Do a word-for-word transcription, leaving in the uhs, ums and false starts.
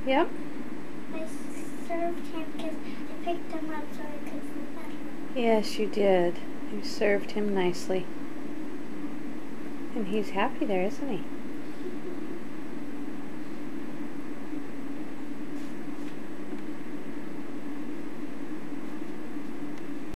Yep. I served him because I picked him up so I could feel better. Yes, you did. You served him nicely. And he's happy there, isn't he?